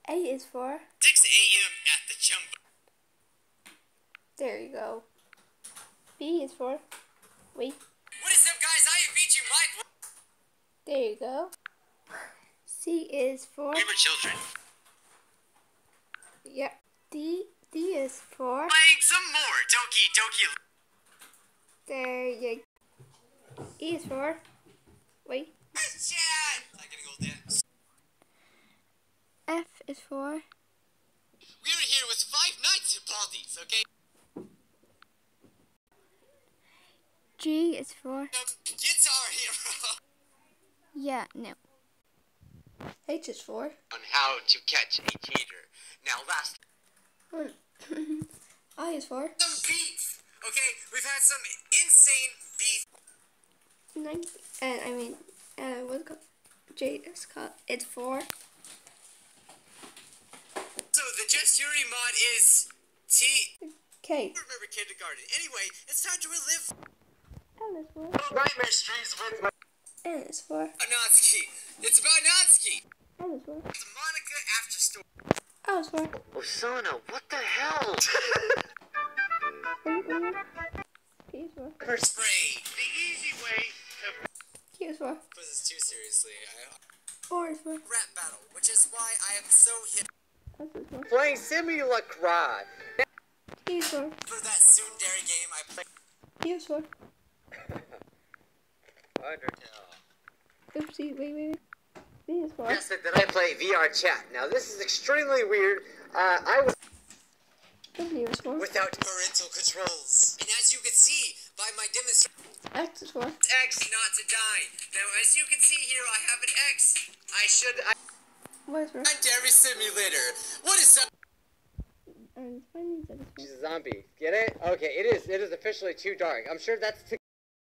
A is for 6 a.m. at the Jumbo. There you go. B is for wait. What is up, guys? I am bijuu Mike. There you go. C is for We were children. yep. D is for Playing some more Doki Doki. there you go. E is for wait. Chat! I'm getting old dance. F is for We're here with 5 Nights at Baldi's, okay? G is for Guitar Hero. yeah, no. H is for On how to catch a cheater. Now, last. I is for Some beef. Okay, we've had some insane beef. 90 and I mean what's it called? J is called it's for So the Jesturi mod is T. K. I remember kindergarten. Anyway, it's time to relive L is for Nightmare Streets with my N is for Natsuki. It's about Natsuki. L is for The Monica after story. O is for Osana, what the hell? P is for Spray. The easy way to Q is for put this too seriously. R is for Rap battle, which is why I am so hip S is for Playing Simulacra. T is for for that tsundere game I played. U is for Undertale. oopsie, wait. V is for Yes, that I play VR chat. Now this is extremely weird. I was W is for Without parental controls. And as you can see by my demonstration, X is for X not to die. Now, as you can see here, I have an X. Y is for A dairy simulator. What is up? and funny Z is for She's a zombie. Get it? Okay, it is officially too dark. I'm sure that's